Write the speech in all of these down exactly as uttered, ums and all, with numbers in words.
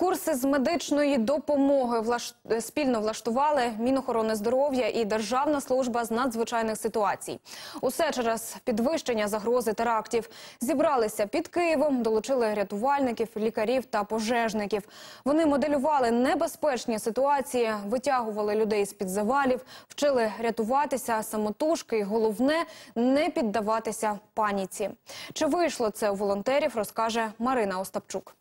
Курси з медичної допомоги влаш... спільно влаштували Мінохорони здоров'я і Державна служба з надзвичайних ситуацій. Усе через підвищення загрози терактів. Зібралися під Києвом, долучили рятувальників, лікарів та пожежників. Вони моделювали небезпечні ситуації, витягували людей з-під завалів, вчили рятуватися самотужки і, головне, не піддаватися паніці. Чи вийшло це у волонтерів, розкаже Марина Остапчук.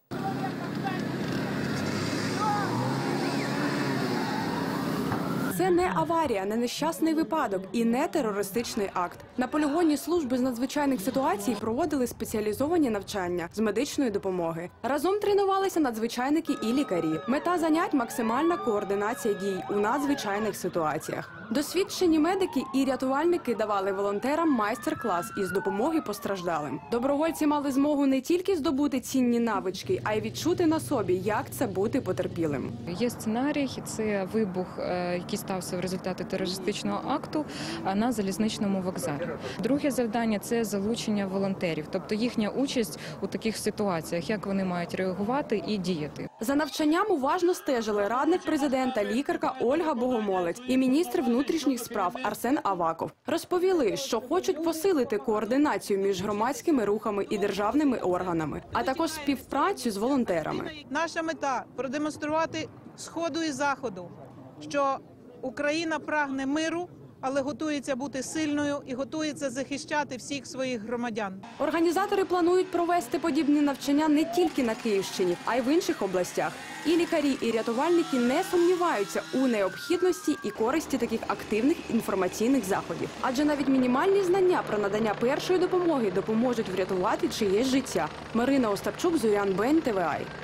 Це не аварія, не нещасний випадок і не терористичний акт. На полігоні служби з надзвичайних ситуацій проводили спеціалізовані навчання з медичної допомоги. Разом тренувалися надзвичайники і лікарі. Мета занять – максимальна координація дій у надзвичайних ситуаціях. Досвідчені медики і рятувальники давали волонтерам майстер-клас із допомоги постраждалим. Добровольці мали змогу не тільки здобути цінні навички, а й відчути на собі, як це бути потерпілим. Є сценарій – це вибух, який стався в результаті терористичного акту на залізничному вокзалі. Друге завдання – це залучення волонтерів, тобто їхня участь у таких ситуаціях, як вони мають реагувати і діяти. За навчанням уважно стежили радник президента, лікарка Ольга Богомолець і міністр внутрішніх справ Арсен Аваков. Розповіли, що хочуть посилити координацію між громадськими рухами і державними органами, а також співпрацю з волонтерами. Наша мета – продемонструвати Сходу і Заходу, що Україна прагне миру, але готується бути сильною і готується захищати всіх своїх громадян. Організатори планують провести подібні навчання не тільки на Київщині, а й в інших областях. І лікарі, і рятувальники не сумніваються у необхідності і користі таких активних інформаційних заходів. Адже навіть мінімальні знання про надання першої допомоги допоможуть врятувати чиєсь життя. Марина Остапчук, Зорян Бень, Т В А.